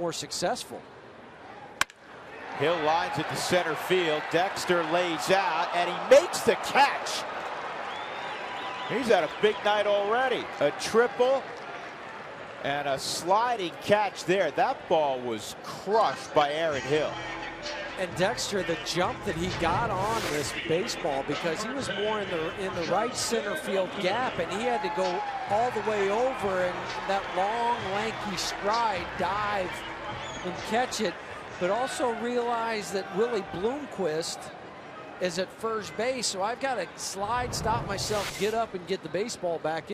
more successful. Hill lines it to center field. Dexter lays out, and he makes the catch. He's had a big night already. A triple and a sliding catch there. That ball was crushed by Aaron Hill. And Dexter, the jump that he got on this baseball, because he was more in the right center field gap, and he had to go all the way over, and that long, lanky stride, dive, and catch it. But also realize that Willie Bloomquist is at first base, so I've got to slide, stop myself, get up, and get the baseball back in.